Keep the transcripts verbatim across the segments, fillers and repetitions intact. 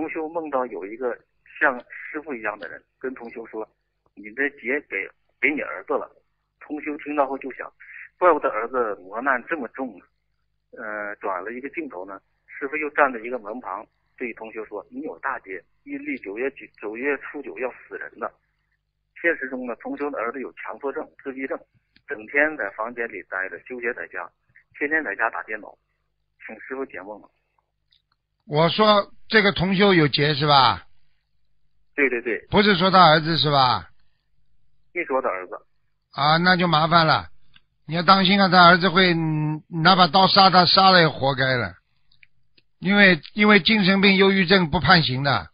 修梦到有一个像师傅一样的人跟同修说，你的劫给给你儿子了。同修听到后就想，怪不得儿子磨难这么重呢。呃，转了一个镜头呢，师傅又站在一个门旁，对同修说，你有大劫，阴历九月九九月初九要死人的。现实中呢，同修的儿子有强迫症、自闭症，整天在房间里待着，休学在家，天天在家打电脑，请师傅解梦了。 我说这个同修有劫是吧？ 对对对， 不是说他儿子是吧？ 一说他儿子。 啊，那就麻烦了，你要当心啊，他儿子会嗯拿把刀杀他，杀了也活该了，因为因为精神病、忧郁症不判刑的。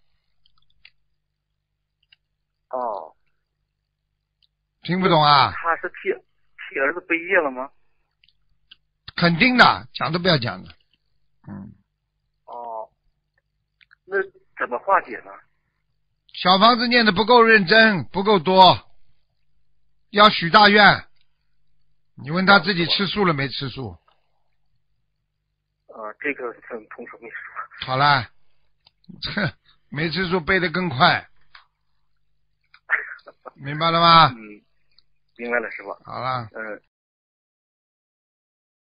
哦， 听不懂啊？ 他是替替儿子背业了吗？ 肯定的，讲都不要讲的。嗯。 哦，那怎么化解呢？ 小房子念的不够认真，不够多，要许大愿。你问他自己吃素了没吃素？ 呃，这个跟同学没说。 好了，这没吃素背得更快，明白了吗？ 嗯，明白了，师傅。 好了。 嗯。